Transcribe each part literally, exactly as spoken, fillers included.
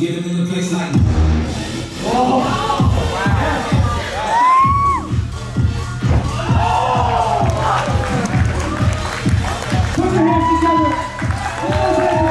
get him in the place like. Oh! Put your hands together. Put those hands together.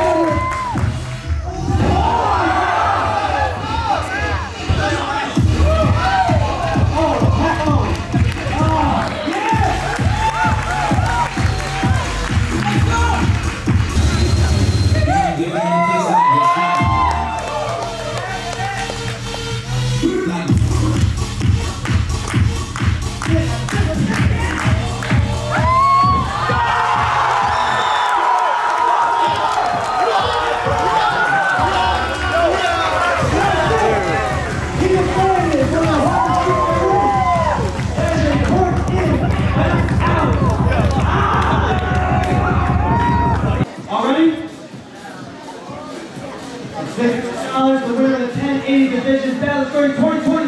The winner of the ten eighty division battle scoring twenty twenty.